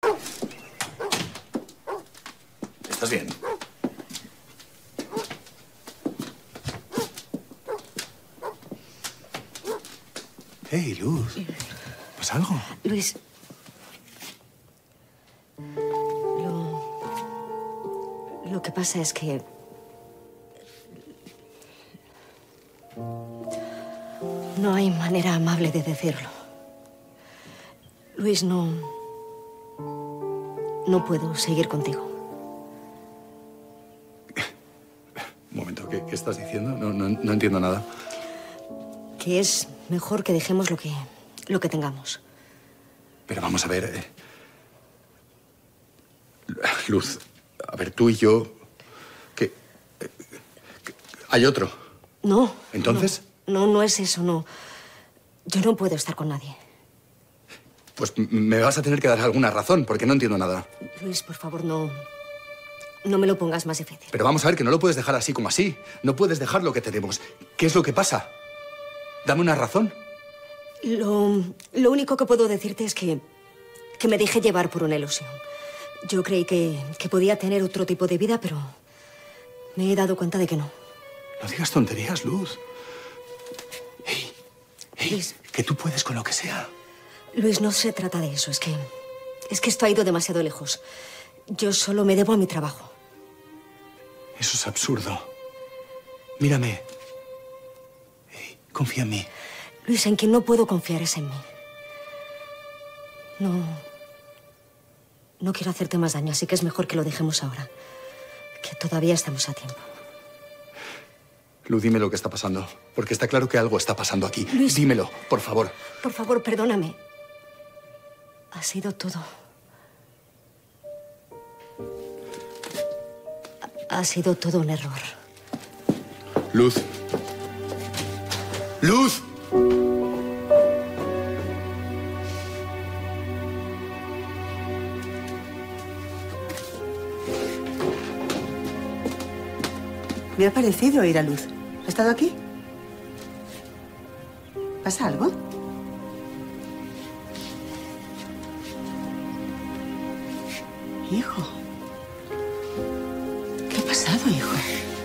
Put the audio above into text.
¿Estás bien? Hey, Luz. ¿Pasa algo? Luis... Lo que pasa es que... no hay manera amable de decirlo. Luis, no puedo seguir contigo. Un momento, ¿qué estás diciendo? No entiendo nada. Que es mejor que dejemos lo que tengamos. Pero vamos a ver... Luz, a ver, tú y yo... ¿Hay otro? No. ¿Entonces? No es eso, no. Yo no puedo estar con nadie. Pues me vas a tener que dar alguna razón, porque no entiendo nada. Luis, por favor, no me lo pongas más difícil. Pero vamos a ver, que no lo puedes dejar así como así. No puedes dejar lo que tenemos. ¿Qué es lo que pasa? Dame una razón. Lo único que puedo decirte es que me dejé llevar por una ilusión. Yo creí que podía tener otro tipo de vida, pero me he dado cuenta de que no. No digas tonterías, Luz. Hey, Luis, que tú puedes con lo que sea. Luis, no se trata de eso. Es que esto ha ido demasiado lejos. Yo solo me debo a mi trabajo. Eso es absurdo. Mírame. Hey, confía en mí. Luis, en quien no puedo confiar es en mí. No quiero hacerte más daño, así que es mejor que lo dejemos ahora. Que todavía estamos a tiempo. Luz, dime lo que está pasando. Porque está claro que algo está pasando aquí. Luis, dímelo, por favor. Por favor, perdóname. Ha sido todo. Ha sido todo un error. Luz. ¡Luz! Me ha parecido oír a Luz. ¿Ha estado aquí? ¿Pasa algo? Hijo. ¿Qué ha pasado, hijo?